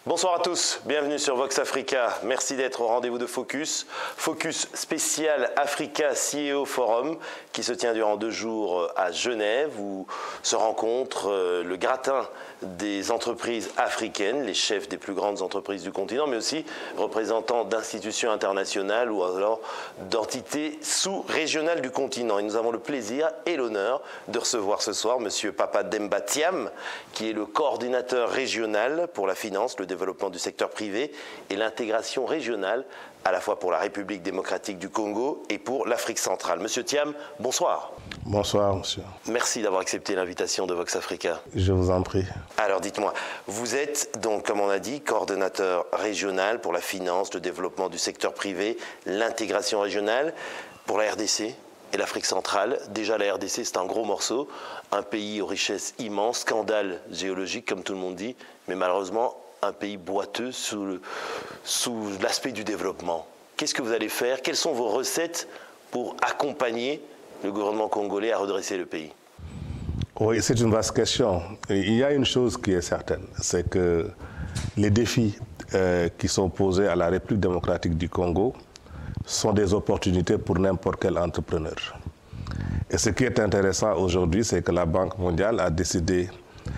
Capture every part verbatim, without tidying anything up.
Bonsoir à tous, bienvenue sur Vox Africa. Merci d'être au rendez-vous de Focus. Focus spécial Africa C E O Forum qui se tient durant deux jours à Genève où se rencontrent le gratin des entreprises africaines, les chefs des plus grandes entreprises du continent, mais aussi représentants d'institutions internationales ou alors d'entités sous-régionales du continent. Et nous avons le plaisir et l'honneur de recevoir ce soir M. Papa Demba Thiam, qui est le coordinateur régional pour la finance, le développement du secteur privé et l'intégration régionale, à la fois pour la République démocratique du Congo et pour l'Afrique centrale. Monsieur Thiam, bonsoir. Bonsoir, monsieur. Merci d'avoir accepté l'invitation de Vox Africa. Je vous en prie. Alors, dites-moi, vous êtes donc, comme on a dit, coordonnateur régional pour la finance, le développement du secteur privé, l'intégration régionale pour la R D C et l'Afrique centrale. Déjà, la R D C, c'est un gros morceau, un pays aux richesses immenses, scandale géologique, comme tout le monde dit, mais malheureusement, un pays boiteux sous, le, sous l'aspect du développement. Qu'est-ce que vous allez faire? Quelles sont vos recettes pour accompagner le gouvernement congolais à redresser le pays? Oui, c'est une vaste question. Il y a une chose qui est certaine, c'est que les défis euh, qui sont posés à la République démocratique du Congo sont des opportunités pour n'importe quel entrepreneur. Et ce qui est intéressant aujourd'hui, c'est que la Banque mondiale a décidé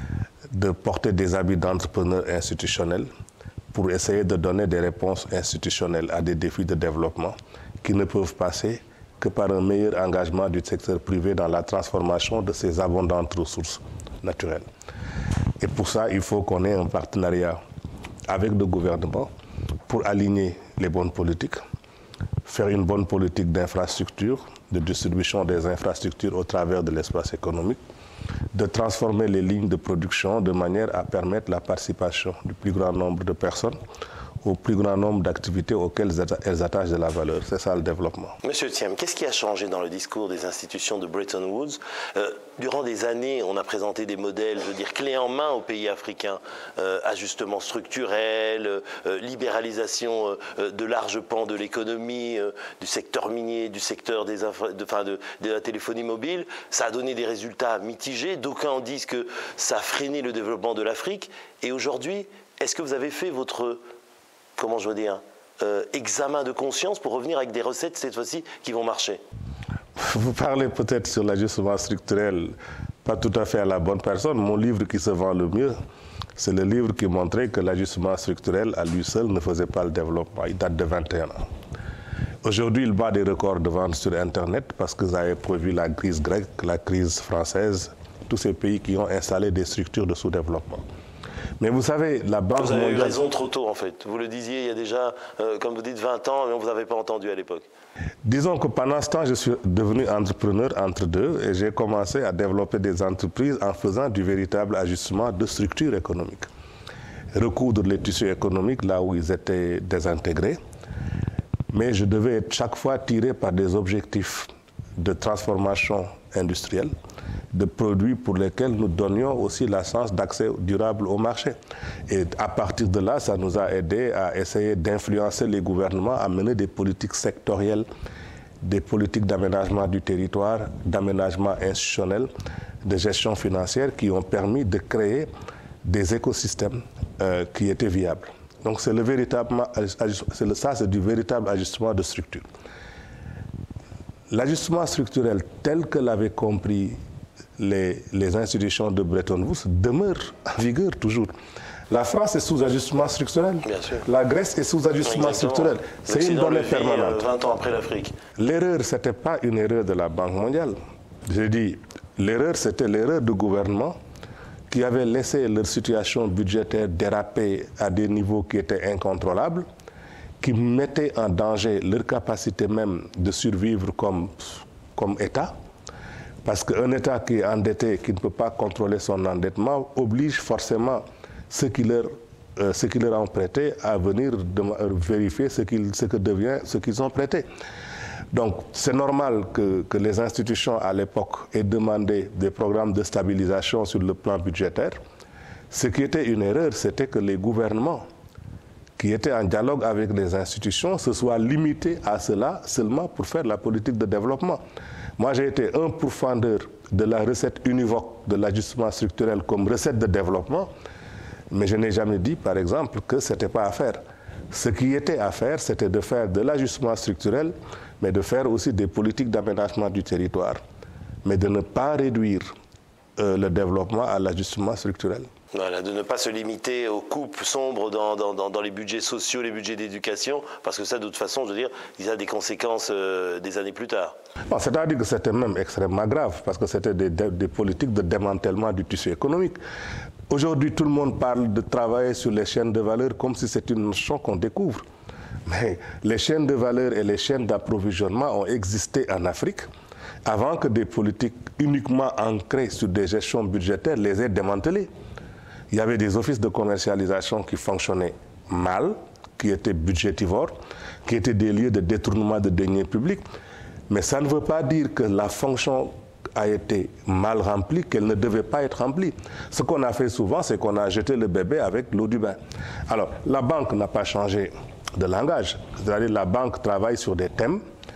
de porter des habits d'entrepreneurs institutionnels pour essayer de donner des réponses institutionnelles à des défis de développement qui ne peuvent passer que par un meilleur engagement du secteur privé dans la transformation de ces abondantes ressources naturelles. Et pour ça, il faut qu'on ait un partenariat avec le gouvernement pour aligner les bonnes politiques, faire une bonne politique d'infrastructure, de distribution des infrastructures au travers de l'espace économique, de transformer les lignes de production de manière à permettre la participation du plus grand nombre de personnes au plus grand nombre d'activités auxquelles elles attachent de la valeur. C'est ça le développement. Monsieur Thiam, qu'est-ce qui a changé dans le discours des institutions de Bretton Woods? euh, Durant des années, on a présenté des modèles, je veux dire, clés en main aux pays africains. Euh, ajustement structurel, euh, libéralisation euh, de larges pans de l'économie, euh, du secteur minier, du secteur des infra... de, enfin de, de la téléphonie mobile. Ça a donné des résultats mitigés. D'aucuns disent que ça a freiné le développement de l'Afrique. Et aujourd'hui, est-ce que vous avez fait votre... comment je veux dire, euh, examen de conscience pour revenir avec des recettes cette fois-ci qui vont marcher? Vous parlez peut-être sur l'ajustement structurel, pas tout à fait à la bonne personne. Mon livre qui se vend le mieux, c'est le livre qui montrait que l'ajustement structurel à lui seul ne faisait pas le développement. Il date de vingt et un ans. Aujourd'hui, il bat des records de vente sur Internet parce que vous avez prévu la crise grecque, la crise française, tous ces pays qui ont installé des structures de sous-développement. Mais vous savez, la Banque mondiale... Vous avez eu raison trop tôt, en fait. Vous le disiez il y a déjà, euh, comme vous dites, vingt ans, mais on ne vous avait pas entendu à l'époque. Disons que pendant ce temps, je suis devenu entrepreneur entre deux et j'ai commencé à développer des entreprises en faisant du véritable ajustement de structure économique. Recoudre les tissus économiques là où ils étaient désintégrés. Mais je devais être chaque fois tiré par des objectifs de transformation industrielle, de produits pour lesquels nous donnions aussi la chance d'accès durable au marché. Et à partir de là, ça nous a aidé à essayer d'influencer les gouvernements à mener des politiques sectorielles, des politiques d'aménagement du territoire, d'aménagement institutionnel, de gestion financière qui ont permis de créer des écosystèmes euh, qui étaient viables. Donc c'est le véritable, c'est le, ça c'est du véritable ajustement de structure. L'ajustement structurel tel que l'avaient compris Les, les institutions de Bretton Woods demeurent en vigueur toujours. La France est sous ajustement structurel. Bien sûr. La Grèce est sous ajustement Exactement. structurel. C'est une donnée permanente. vingt ans après l'Afrique. L'erreur, ce n'était pas une erreur de la Banque mondiale. J'ai dit, l'erreur, c'était l'erreur du gouvernement qui avait laissé leur situation budgétaire déraper à des niveaux qui étaient incontrôlables, qui mettaient en danger leur capacité même de survivre comme, comme État. Parce qu'un État qui est endetté, qui ne peut pas contrôler son endettement, oblige forcément ceux qui leur, euh, ceux qui leur ont prêté à venir de, euh, vérifier ce, qu'ils, ce que devient ce qu'ils ont prêté. Donc c'est normal que, que les institutions à l'époque aient demandé des programmes de stabilisation sur le plan budgétaire. Ce qui était une erreur, c'était que les gouvernements qui étaient en dialogue avec les institutions se soient limités à cela seulement pour faire la politique de développement. Moi, j'ai été un pourfendeur de la recette univoque de l'ajustement structurel comme recette de développement. Mais je n'ai jamais dit, par exemple, que ce n'était pas à faire. Ce qui était à faire, c'était de faire de l'ajustement structurel, mais de faire aussi des politiques d'aménagement du territoire, mais de ne pas réduire euh, le développement à l'ajustement structurel. Voilà, de ne pas se limiter aux coupes sombres dans, dans, dans les budgets sociaux, les budgets d'éducation, parce que ça, de toute façon, je veux dire, il y a des conséquences euh, des années plus tard. Bon, c'est-à-dire que c'était même extrêmement grave, parce que c'était des, des, des politiques de démantèlement du tissu économique. Aujourd'hui, tout le monde parle de travailler sur les chaînes de valeur comme si c'était une notion qu'on découvre. Mais les chaînes de valeur et les chaînes d'approvisionnement ont existé en Afrique avant que des politiques uniquement ancrées sur des gestions budgétaires les aient démantelées. Il y avait des offices de commercialisation qui fonctionnaient mal, qui étaient budgétivores, qui étaient des lieux de détournement de deniers publics. Mais ça ne veut pas dire que la fonction a été mal remplie, qu'elle ne devait pas être remplie. Ce qu'on a fait souvent, c'est qu'on a jeté le bébé avec l'eau du bain. Alors, la banque n'a pas changé de langage. C'est-à-dire la banque travaille sur des thèmes,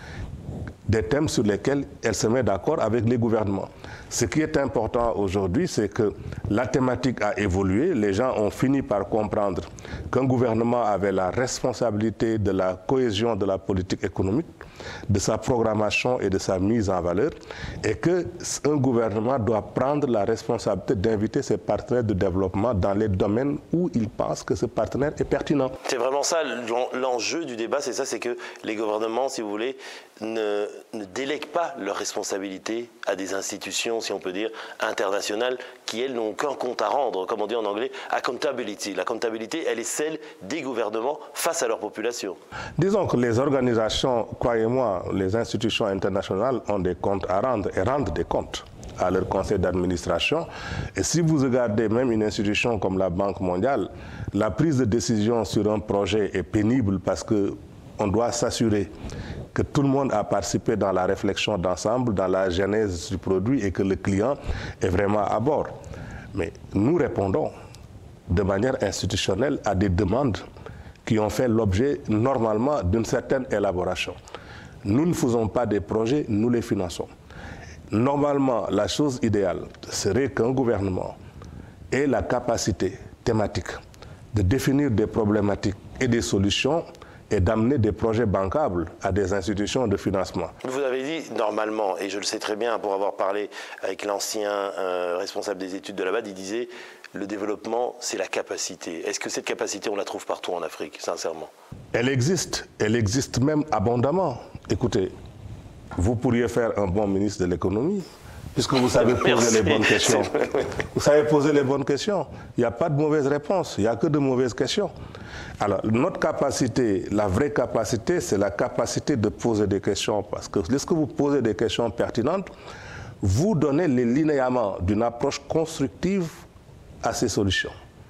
des thèmes sur lesquels elle se met d'accord avec les gouvernements. Ce qui est important aujourd'hui, c'est que la thématique a évolué. Les gens ont fini par comprendre qu'un gouvernement avait la responsabilité de la cohésion de la politique économique, de sa programmation et de sa mise en valeur, et qu'un gouvernement doit prendre la responsabilité d'inviter ses partenaires de développement dans les domaines où il pense que ce partenaire est pertinent. C'est vraiment ça l'enjeu du débat, c'est ça, c'est que les gouvernements, si vous voulez, ne, ne délèguent pas leurs responsabilités à des institutions, si on peut dire, internationales, qui, elles, n'ont qu'un compte à rendre, comme on dit en anglais, accountability. La comptabilité, elle est celle des gouvernements face à leur population. Disons que les organisations, croyez-moi, les institutions internationales ont des comptes à rendre et rendent des comptes à leur conseil d'administration. Et si vous regardez même une institution comme la Banque mondiale, la prise de décision sur un projet est pénible parce qu'on doit s'assurer que tout le monde a participé dans la réflexion d'ensemble, dans la genèse du produit et que le client est vraiment à bord. Mais nous répondons de manière institutionnelle à des demandes qui ont fait l'objet normalement d'une certaine élaboration. Nous ne faisons pas des projets, nous les finançons. Normalement, la chose idéale serait qu'un gouvernement ait la capacité thématique de définir des problématiques et des solutions et d'amener des projets bancables à des institutions de financement. Vous avez dit normalement, et je le sais très bien pour avoir parlé avec l'ancien euh, responsable des études de la B A D, il disait le développement, c'est la capacité. Est-ce que cette capacité, on la trouve partout en Afrique, sincèrement? Elle existe, elle existe même abondamment. Écoutez, vous pourriez faire un bon ministre de l'économie, puisque vous savez poser Merci. les bonnes questions. Vous savez poser les bonnes questions. Il n'y a pas de mauvaises réponses, il n'y a que de mauvaises questions. Alors, notre capacité, la vraie capacité, c'est la capacité de poser des questions, parce que lorsque vous posez des questions pertinentes, vous donnez les linéaments d'une approche constructive à ces solutions.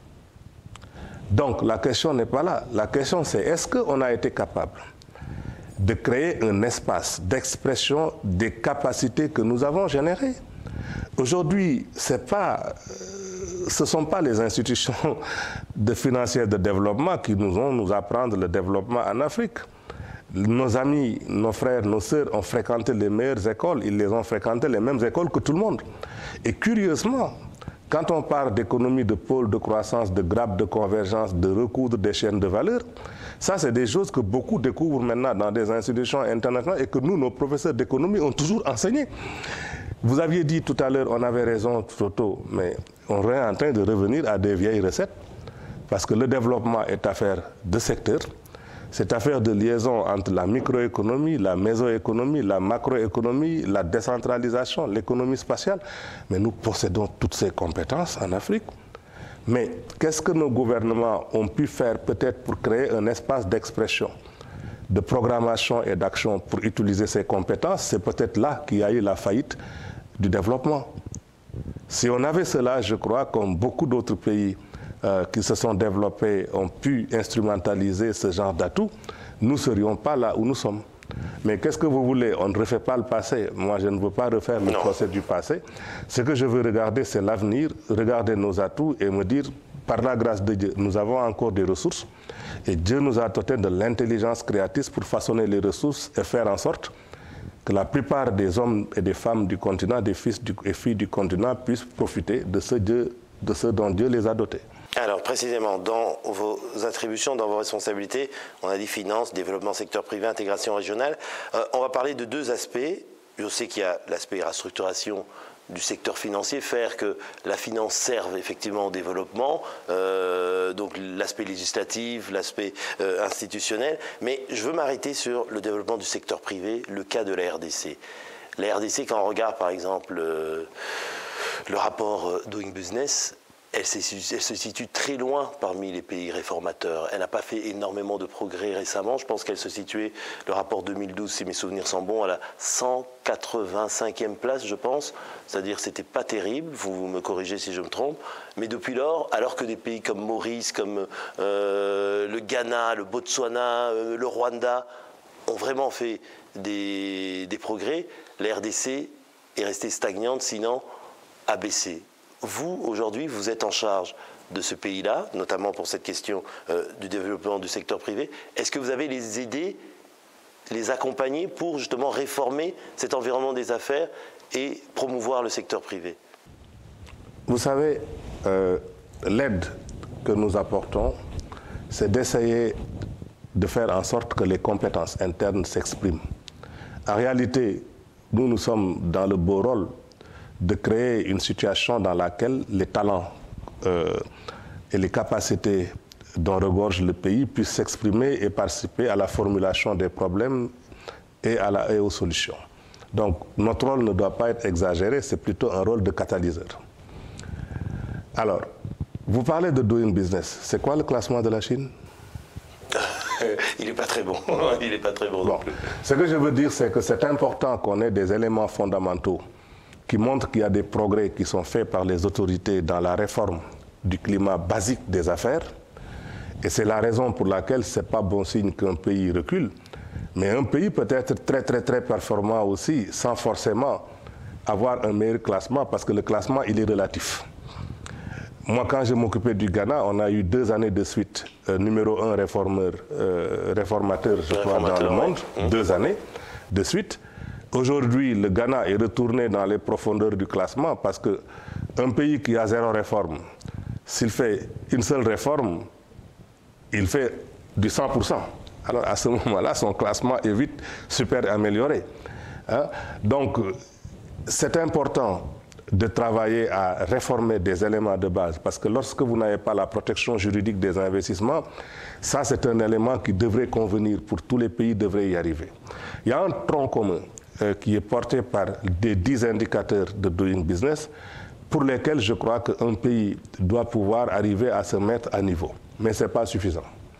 Donc, la question n'est pas là. La question, c'est est-ce qu'on a été capable de créer un espace d'expression des capacités que nous avons générées? Aujourd'hui, c'est pas, euh, ce ne sont pas les institutions de financières de développement qui nous ont nous apprendre le développement en Afrique. Nos amis, nos frères, nos sœurs ont fréquenté les meilleures écoles, ils les ont fréquenté les mêmes écoles que tout le monde. Et curieusement, quand on parle d'économie de pôle, de croissance, de grappe, de convergence, de recoudre des chaînes de valeur, ça c'est des choses que beaucoup découvrent maintenant dans des institutions internationales et que nous, nos professeurs d'économie, ont toujours enseigné. Vous aviez dit tout à l'heure, on avait raison trop tôt, mais on est en train de revenir à des vieilles recettes parce que le développement est affaire de secteur. C'est affaire de liaison entre la microéconomie, la mésoéconomie, la macroéconomie, la décentralisation, l'économie spatiale. Mais nous possédons toutes ces compétences en Afrique. Mais qu'est-ce que nos gouvernements ont pu faire peut-être pour créer un espace d'expression, de programmation et d'action pour utiliser ces compétences? C'est peut-être là qu'il y a eu la faillite du développement. Si on avait cela, je crois, comme beaucoup d'autres pays Euh, qui se sont développés ont pu instrumentaliser ce genre d'atouts, nous ne serions pas là où nous sommes. Mais qu'est-ce que vous voulez? On ne refait pas le passé. Moi, je ne veux pas refaire le procès du passé. Ce que je veux regarder, c'est l'avenir, regarder nos atouts et me dire, par la grâce de Dieu, nous avons encore des ressources et Dieu nous a doté de l'intelligence créatrice pour façonner les ressources et faire en sorte que la plupart des hommes et des femmes du continent, des fils et filles du continent puissent profiter de ce Dieu de ceux dont Dieu les a dotés. Alors précisément, dans vos attributions, dans vos responsabilités, on a dit finance, développement secteur privé, intégration régionale. Euh, on va parler de deux aspects. Je sais qu'il y a l'aspect restructuration du secteur financier, faire que la finance serve effectivement au développement, euh, donc l'aspect législatif, l'aspect euh, institutionnel. Mais je veux m'arrêter sur le développement du secteur privé, le cas de la R D C. La R D C, quand on regarde par exemple euh, le rapport euh, Doing Business, Elle se, elle se situe très loin parmi les pays réformateurs. Elle n'a pas fait énormément de progrès récemment. Je pense qu'elle se situait, le rapport deux mille douze, si mes souvenirs sont bons, à la cent quatre-vingt-cinquième place, je pense. C'est-à-dire que ce n'était pas terrible, vous me corrigez si je me trompe. Mais depuis lors, alors que des pays comme Maurice, comme euh, le Ghana, le Botswana, euh, le Rwanda ont vraiment fait des, des progrès, la R D C est restée stagnante, sinon a baissé. Vous, aujourd'hui, vous êtes en charge de ce pays-là, notamment pour cette question euh, du développement du secteur privé. Est-ce que vous avez les aider, les accompagner pour justement réformer cet environnement des affaires et promouvoir le secteur privé? Vous savez, euh, l'aide que nous apportons, c'est d'essayer de faire en sorte que les compétences internes s'expriment. En réalité, nous, nous sommes dans le beau rôle de créer une situation dans laquelle les talents euh, et les capacités dont regorge le pays puissent s'exprimer et participer à la formulation des problèmes et, à la, et aux solutions. Donc notre rôle ne doit pas être exagéré, c'est plutôt un rôle de catalyseur. Alors, vous parlez de Doing Business. C'est quoi le classement de la Chine? Il n'est pas très bon. Il n'est pas très bon, bon non plus. Ce que je veux dire, c'est que c'est important qu'on ait des éléments fondamentaux qui montrent qu'il y a des progrès qui sont faits par les autorités dans la réforme du climat basique des affaires. Et c'est la raison pour laquelle ce n'est pas bon signe qu'un pays recule. Mais un pays peut être très, très, très performant aussi, sans forcément avoir un meilleur classement, parce que le classement, il est relatif. Moi, quand je m'occupais du Ghana, on a eu deux années de suite, euh, numéro un réformeur, euh, réformateur, je crois, dans le monde, ouais. Deux années de suite. Aujourd'hui, le Ghana est retourné dans les profondeurs du classement parce qu'un pays qui a zéro réforme, s'il fait une seule réforme, il fait du cent pour cent. Alors à ce moment-là, son classement est vite super amélioré. Hein? Donc, c'est important de travailler à réformer des éléments de base parce que lorsque vous n'avez pas la protection juridique des investissements, ça c'est un élément qui devrait convenir pour tous les pays, devrait y arriver. Il y a un tronc commun Euh, qui est porté par des dix indicateurs de Doing Business pour lesquels je crois qu'un pays doit pouvoir arriver à se mettre à niveau. Mais ce n'est pas suffisant.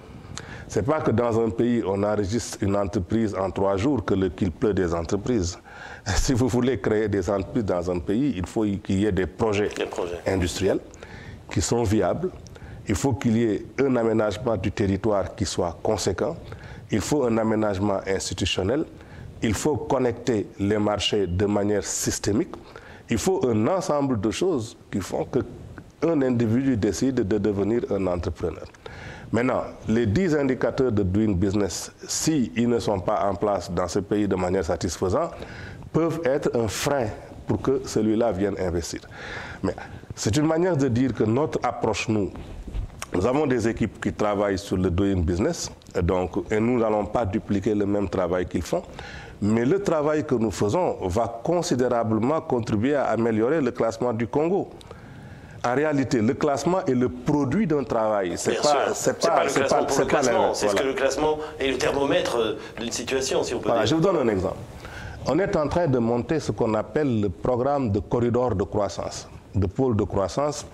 Ce n'est pas que dans un pays, on enregistre une entreprise en trois jours que le, qu'il pleut des entreprises. Si vous voulez créer des entreprises dans un pays, il faut qu'il y ait des projets, des projets industriels qui sont viables. Il faut qu'il y ait un aménagement du territoire qui soit conséquent. Il faut un aménagement institutionnel. Il faut connecter les marchés de manière systémique. Il faut un ensemble de choses qui font qu'un individu décide de devenir un entrepreneur. Maintenant, les dix indicateurs de Doing Business, s'ils ne sont pas en place dans ce pays de manière satisfaisante, peuvent être un frein pour que celui-là vienne investir. Mais c'est une manière de dire que notre approche, nous, nous avons des équipes qui travaillent sur le Doing Business, donc, et nous n'allons pas dupliquer le même travail qu'ils font. Mais le travail que nous faisons va considérablement contribuer à améliorer le classement du Congo. En réalité, le classement est le produit d'un travail. C'est pas, c'est pas, pas le classement pas, pour le classement. C'est voilà. Ce que le classement est le thermomètre d'une situation, si on peut voilà, dire. Je vous donne un exemple. On est en train de monter ce qu'on appelle le programme de corridor de croissance, de pôle de croissance,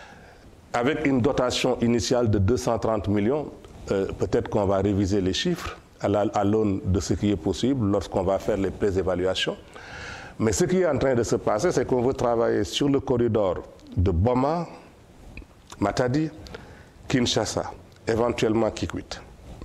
avec une dotation initiale de deux cent trente millions. Euh, peut-être qu'on va réviser les chiffres à l'aune de ce qui est possible lorsqu'on va faire les pré-évaluations. Mais ce qui est en train de se passer, c'est qu'on veut travailler sur le corridor de Boma, Matadi, Kinshasa, éventuellement Kikwit.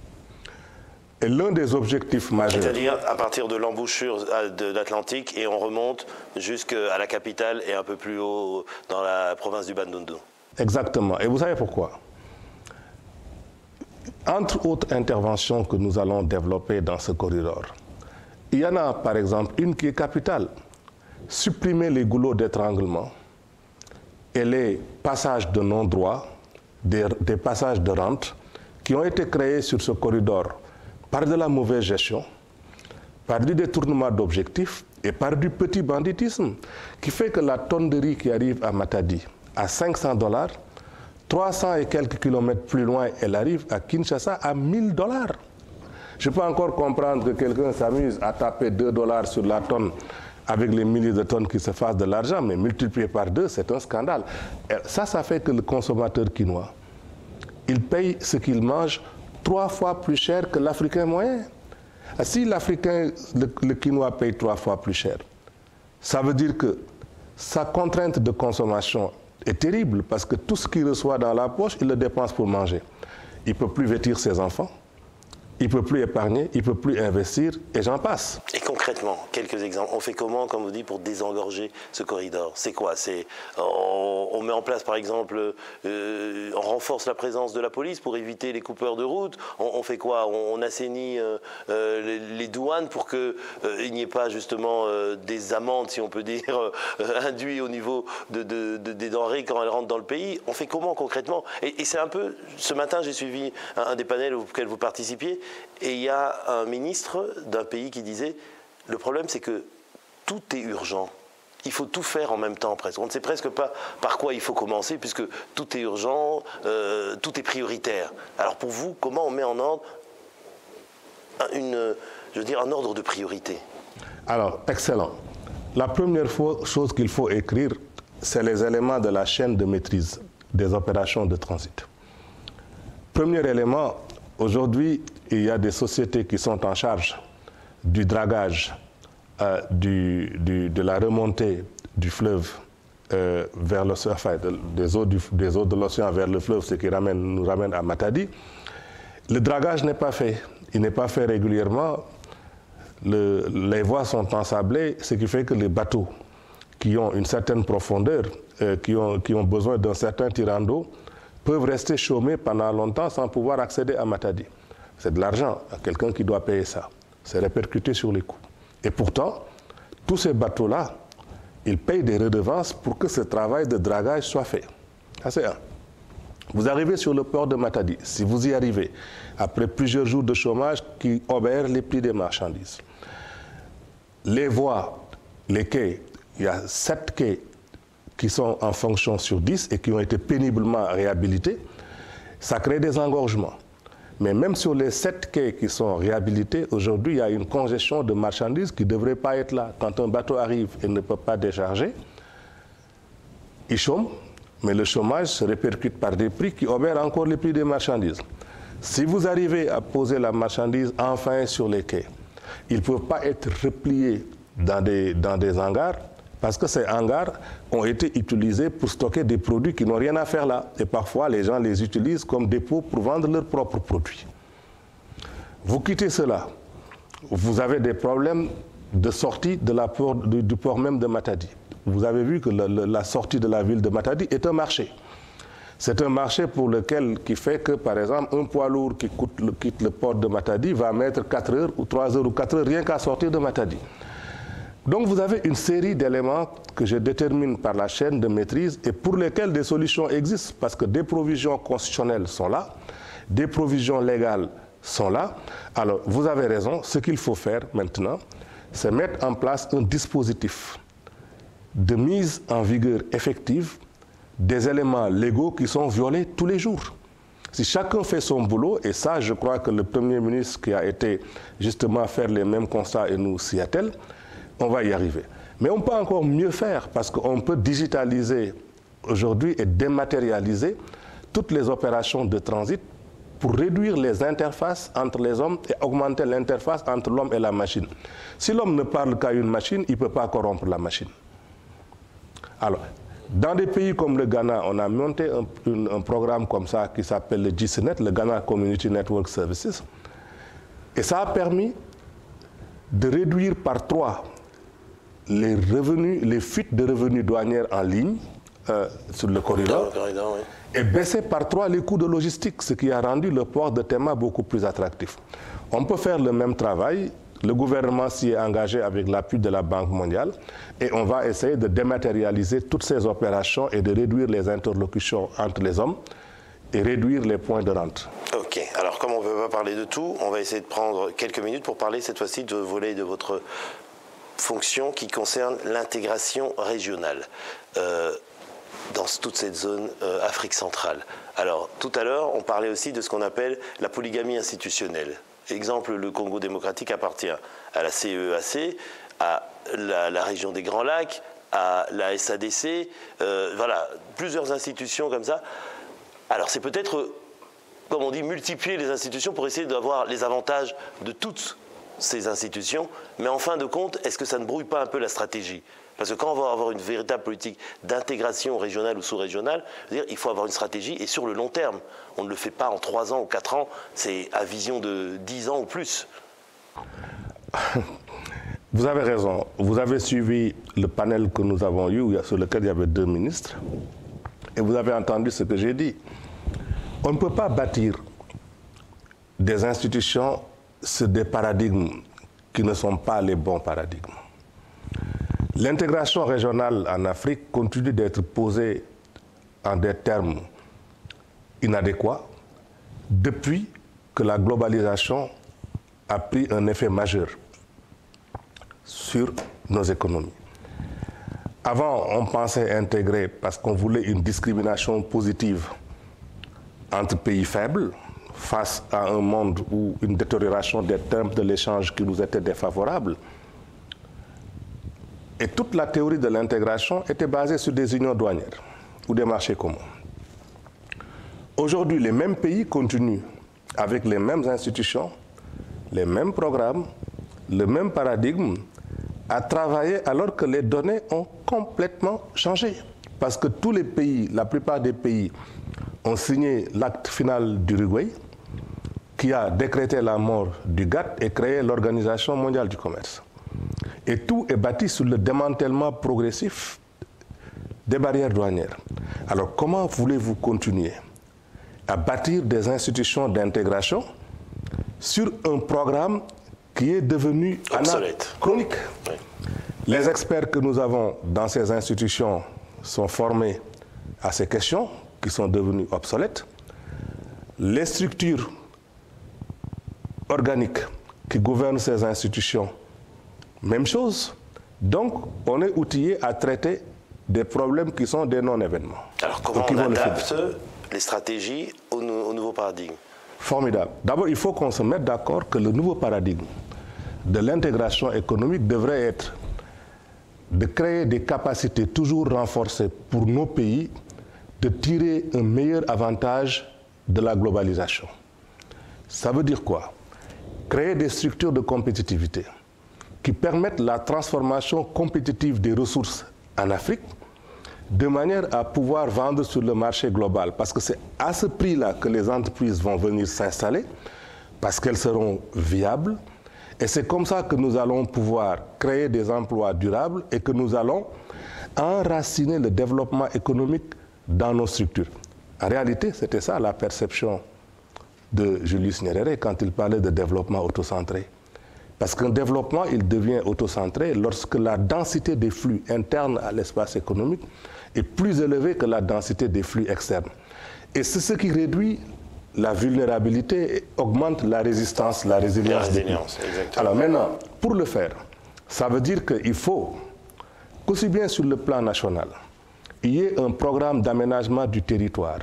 Et l'un des objectifs majeurs... C'est-à-dire à partir de l'embouchure de l'Atlantique et on remonte jusqu'à la capitale et un peu plus haut dans la province du Bandundu. Exactement. Et vous savez pourquoi? Entre autres interventions que nous allons développer dans ce corridor, il y en a par exemple une qui est capitale. Supprimer les goulots d'étranglement et les passages de non-droit, des, des passages de rente qui ont été créés sur ce corridor par de la mauvaise gestion, par du détournement d'objectifs et par du petit banditisme, qui fait que la tonne de riz qui arrive à Matadi à cinq cents dollars, trois cents et quelques kilomètres plus loin, elle arrive à Kinshasa à mille dollars. Je peux encore comprendre que quelqu'un s'amuse à taper deux dollars sur la tonne avec les milliers de tonnes qui se fassent de l'argent, mais multiplié par deux, c'est un scandale. Et ça, ça fait que le consommateur quinois, il paye ce qu'il mange trois fois plus cher que l'Africain moyen. Si l'Africain, le, le quinois paye trois fois plus cher, ça veut dire que sa contrainte de consommation est terrible parce que tout ce qu'il reçoit dans la poche, il le dépense pour manger. Il ne peut plus vêtir ses enfants, il ne peut plus épargner, il ne peut plus investir, et j'en passe. Et concrètement, quelques exemples. On fait comment, comme vous dites, pour désengorger ce corridor? C'est quoi? C'est on, on met en place, par exemple, euh, on renforce la présence de la police pour éviter les coupeurs de route. On, on fait quoi? On, on assainit euh, euh, les, les douanes pour qu'il euh, n'y ait pas justement euh, des amendes, si on peut dire, euh, induites au niveau de, de, de, des denrées quand elles rentrent dans le pays. On fait comment concrètement? Et, et c'est un peu... Ce matin, j'ai suivi un, un des panels auxquels vous participiez. Et il y a un ministre d'un pays qui disait « Le problème, c'est que tout est urgent. Il faut tout faire en même temps, presque. On ne sait presque pas par quoi il faut commencer, puisque tout est urgent, euh, tout est prioritaire. » Alors pour vous, comment on met en ordre une, je veux dire, un ordre de priorité? Alors, excellent. La première chose qu'il faut écrire, c'est les éléments de la chaîne de maîtrise des opérations de transit. Premier élément, aujourd'hui, il y a des sociétés qui sont en charge du dragage, euh, du, du, de la remontée du fleuve euh, vers l'océan, enfin, de, des, eaux du, des eaux de l'océan vers le fleuve, ce qui ramène, nous ramène à Matadi. Le dragage n'est pas fait. Il n'est pas fait régulièrement. Le, les voies sont ensablées, ce qui fait que les bateaux qui ont une certaine profondeur, euh, qui, ont, qui ont besoin d'un certain tirant d'eau, peuvent rester chômés pendant longtemps sans pouvoir accéder à Matadi. C'est de l'argent à quelqu'un qui doit payer ça. C'est répercuté sur les coûts. Et pourtant, tous ces bateaux-là, ils payent des redevances pour que ce travail de dragage soit fait. Ça, c'est un. Vous arrivez sur le port de Matadi. Si vous y arrivez, après plusieurs jours de chômage qui obèrent les prix des marchandises, les voies, les quais, il y a sept quais qui sont en fonction sur dix et qui ont été péniblement réhabilités, ça crée des engorgements. Mais même sur les sept quais qui sont réhabilités, aujourd'hui, il y a une congestion de marchandises qui ne devrait pas être là. Quand un bateau arrive et ne peut pas décharger, il chôme, mais le chômage se répercute par des prix qui obèrent encore les prix des marchandises. Si vous arrivez à poser la marchandise enfin sur les quais, ils ne peuvent pas être repliés dans des, dans des hangars, parce que ces hangars ont été utilisés pour stocker des produits qui n'ont rien à faire là. Et parfois, les gens les utilisent comme dépôt pour vendre leurs propres produits. Vous quittez cela, vous avez des problèmes de sortie de la port, du, du port même de Matadi. Vous avez vu que le, le, la sortie de la ville de Matadi est un marché. C'est un marché pour lequel, qui fait que, par exemple, un poids lourd qui coûte, le, quitte le port de Matadi va mettre quatre heures ou trois heures ou quatre heures rien qu'à sortir de Matadi. Donc vous avez une série d'éléments que je détermine par la chaîne de maîtrise et pour lesquels des solutions existent parce que des provisions constitutionnelles sont là, des provisions légales sont là. Alors vous avez raison, ce qu'il faut faire maintenant, c'est mettre en place un dispositif de mise en vigueur effective des éléments légaux qui sont violés tous les jours. Si chacun fait son boulot, et ça je crois que le Premier ministre qui a été justement faire les mêmes constats et nous s'y attelle, on va y arriver. Mais on peut encore mieux faire parce qu'on peut digitaliser aujourd'hui et dématérialiser toutes les opérations de transit pour réduire les interfaces entre les hommes et augmenter l'interface entre l'homme et la machine. Si l'homme ne parle qu'à une machine, il ne peut pas corrompre la machine. Alors, dans des pays comme le Ghana, on a monté un, un, un programme comme ça qui s'appelle le G C Net, le Ghana Community Network Services, et ça a permis de réduire par trois les revenus, les fuites de revenus douanières en ligne euh, sur le corridor, le corridor oui. Et baisser par trois les coûts de logistique, ce qui a rendu le port de Tema beaucoup plus attractif. On peut faire le même travail Le gouvernement s'y est engagé avec l'appui de la Banque mondiale et on va essayer de dématérialiser toutes ces opérations et de réduire les interlocutions entre les hommes et réduire les points de rente. Ok, alors comme on ne peut pas parler de tout, on va essayer de prendre quelques minutes pour parler cette fois-ci de volet de votre fonction qui concerne l'intégration régionale euh, dans toute cette zone euh, Afrique centrale. Alors tout à l'heure, on parlait aussi de ce qu'on appelle la polygamie institutionnelle. Exemple, le Congo démocratique appartient à la C E A C, à la, la région des Grands Lacs, à la S A D C, euh, voilà, plusieurs institutions comme ça. Alors c'est peut-être, comme on dit, multiplier les institutions pour essayer d'avoir les avantages de toutes ces institutions, mais en fin de compte, est-ce que ça ne brouille pas un peu la stratégie ? Parce que quand on va avoir une véritable politique d'intégration régionale ou sous-régionale, il faut avoir une stratégie et sur le long terme. On ne le fait pas en trois ans ou quatre ans, c'est à vision de dix ans ou plus. Vous avez raison. Vous avez suivi le panel que nous avons eu, sur lequel il y avait deux ministres, et vous avez entendu ce que j'ai dit. On ne peut pas bâtir des institutions sur des paradigmes qui ne sont pas les bons paradigmes. L'intégration régionale en Afrique continue d'être posée en des termes inadéquats depuis que la globalisation a pris un effet majeur sur nos économies. Avant, on pensait intégrer parce qu'on voulait une discrimination positive entre pays faibles face à un monde où une détérioration des termes de l'échange qui nous était défavorable. Et toute la théorie de l'intégration était basée sur des unions douanières ou des marchés communs. Aujourd'hui, les mêmes pays continuent avec les mêmes institutions, les mêmes programmes, le même paradigme à travailler alors que les données ont complètement changé. Parce que tous les pays, la plupart des pays, ont signé l'acte final d'Uruguay qui a décrété la mort du GATT et créé l'Organisation mondiale du commerce. Et tout est bâti sur le démantèlement progressif des barrières douanières. Alors comment voulez-vous continuer à bâtir des institutions d'intégration sur un programme qui est devenu obsolète, chronique? Oui. Les experts que nous avons dans ces institutions sont formés à ces questions qui sont devenues obsolètes. Les structures organiques qui gouvernent ces institutions, même chose. Donc, on est outillé à traiter des problèmes qui sont des non-événements. Alors, comment Donc, on adapte les stratégies au, au nouveau paradigme? Formidable. D'abord, il faut qu'on se mette d'accord que le nouveau paradigme de l'intégration économique devrait être de créer des capacités toujours renforcées pour nos pays de tirer un meilleur avantage de la globalisation. Ça veut dire quoi? Créer des structures de compétitivité qui permettent la transformation compétitive des ressources en Afrique de manière à pouvoir vendre sur le marché global. Parce que c'est à ce prix-là que les entreprises vont venir s'installer, parce qu'elles seront viables. Et c'est comme ça que nous allons pouvoir créer des emplois durables et que nous allons enraciner le développement économique dans nos structures. En réalité, c'était ça la perception de Julius Nyerere quand il parlait de développement autocentré. Parce qu'un développement, il devient autocentré lorsque la densité des flux internes à l'espace économique est plus élevée que la densité des flux externes. Et c'est ce qui réduit la vulnérabilité et augmente la résistance, la résilience. La résilience, exactement. Alors maintenant, pour le faire, ça veut dire qu'il faut qu'aussi bien sur le plan national, il y ait un programme d'aménagement du territoire,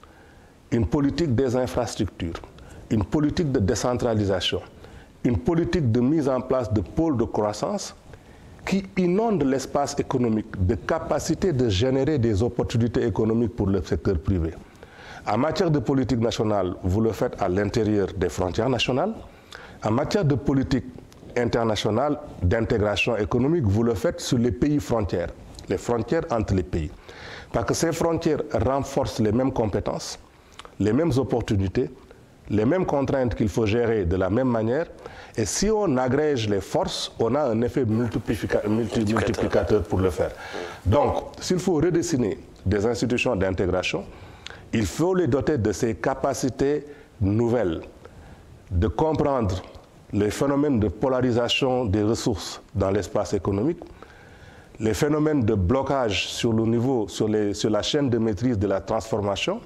une politique des infrastructures, une politique de décentralisation, une politique de mise en place de pôles de croissance qui inonde l'espace économique de capacité de générer des opportunités économiques pour le secteur privé. En matière de politique nationale, vous le faites à l'intérieur des frontières nationales. En matière de politique internationale d'intégration économique, vous le faites sur les pays frontières, les frontières entre les pays. Parce que ces frontières renforcent les mêmes compétences, les mêmes opportunités, les mêmes contraintes qu'il faut gérer de la même manière. Et si on agrège les forces, on a un effet multiplicateur, multiplicateur pour le faire. Donc, s'il faut redessiner des institutions d'intégration, il faut les doter de ces capacités nouvelles, de comprendre les phénomènes de polarisation des ressources dans l'espace économique, les phénomènes de blocage sur le niveau, sur, les, sur la chaîne de maîtrise de la transformation.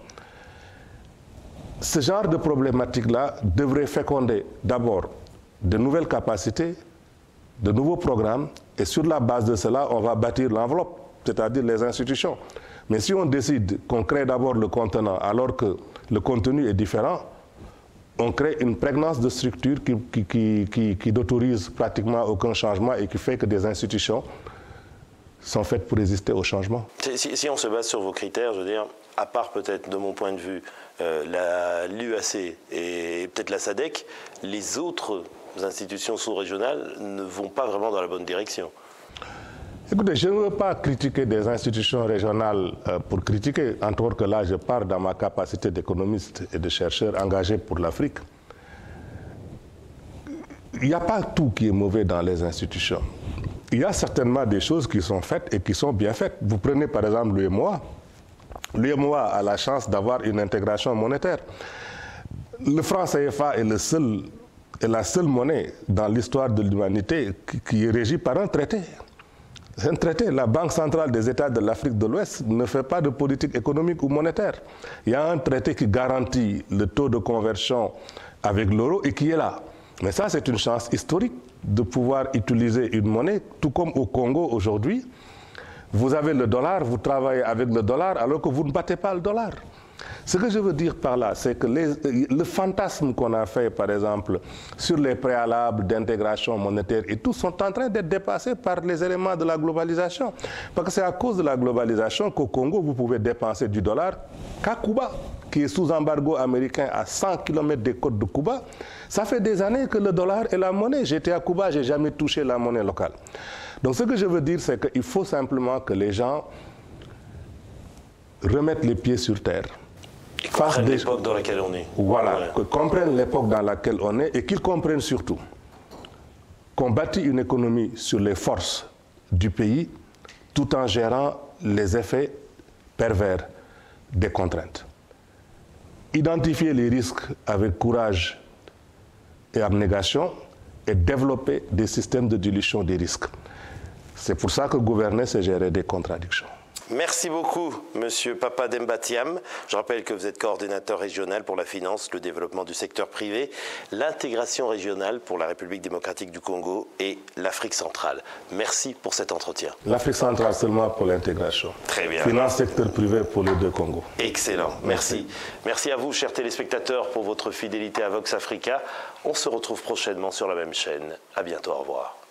Ce genre de problématiques-là devrait féconder d'abord de nouvelles capacités, de nouveaux programmes, et sur la base de cela, on va bâtir l'enveloppe, c'est-à-dire les institutions. Mais si on décide qu'on crée d'abord le contenant alors que le contenu est différent, on crée une prégnance de structure qui, qui, qui, qui, qui n'autorise pratiquement aucun changement et qui fait que des institutions sont faites pour résister au changement. Si, si on se base sur vos critères, je veux dire, à part peut-être de mon point de vue, euh, l'U A C et peut-être la SADC, les autres institutions sous-régionales ne vont pas vraiment dans la bonne direction. Écoutez, je ne veux pas critiquer des institutions régionales euh, pour critiquer, entre autres que là je pars dans ma capacité d'économiste et de chercheur engagé pour l'Afrique. Il n'y a pas tout qui est mauvais dans les institutions. Il y a certainement des choses qui sont faites et qui sont bien faites. Vous prenez par exemple l'U E M O A. L'U E M O A a la chance d'avoir une intégration monétaire. Le franc C F A est, le seul, est la seule monnaie dans l'histoire de l'humanité qui, qui est régie par un traité. C'est un traité. La Banque centrale des États de l'Afrique de l'Ouest ne fait pas de politique économique ou monétaire. Il y a un traité qui garantit le taux de conversion avec l'euro et qui est là. Mais ça, c'est une chance historique de pouvoir utiliser une monnaie, tout comme au Congo aujourd'hui. Vous avez le dollar, vous travaillez avec le dollar alors que vous ne battez pas le dollar. Ce que je veux dire par là, c'est que les, le fantasme qu'on a fait, par exemple, sur les préalables d'intégration monétaire et tout, sont en train d'être dépassés par les éléments de la globalisation. Parce que c'est à cause de la globalisation qu'au Congo, vous pouvez dépenser du dollar qu'à Cuba, qui est sous embargo américain à cent kilomètres des côtes de Cuba. Ça fait des années que le dollar est la monnaie. J'étais à Cuba, je n'ai jamais touché la monnaie locale. Donc ce que je veux dire, c'est qu'il faut simplement que les gens remettent les pieds sur terre. Ils comprennent des... l'époque dans laquelle on est. Voilà, ouais. Qu'ils comprennent l'époque dans laquelle on est et qu'ils comprennent surtout qu'on bâtit une économie sur les forces du pays tout en gérant les effets pervers des contraintes. Identifier les risques avec courage et abnégation et développer des systèmes de dilution des risques. C'est pour ça que gouverner, c'est gérer des contradictions. Merci beaucoup, Monsieur Papa Demba Thiam. Je rappelle que vous êtes coordinateur régional pour la finance, le développement du secteur privé, l'intégration régionale pour la République démocratique du Congo et l'Afrique centrale. Merci pour cet entretien. L'Afrique centrale seulement pour l'intégration. Très bien. Finance, secteur privé pour les deux Congos. Excellent, merci. merci. Merci à vous, chers téléspectateurs, pour votre fidélité à Vox Africa. On se retrouve prochainement sur la même chaîne. À bientôt, au revoir.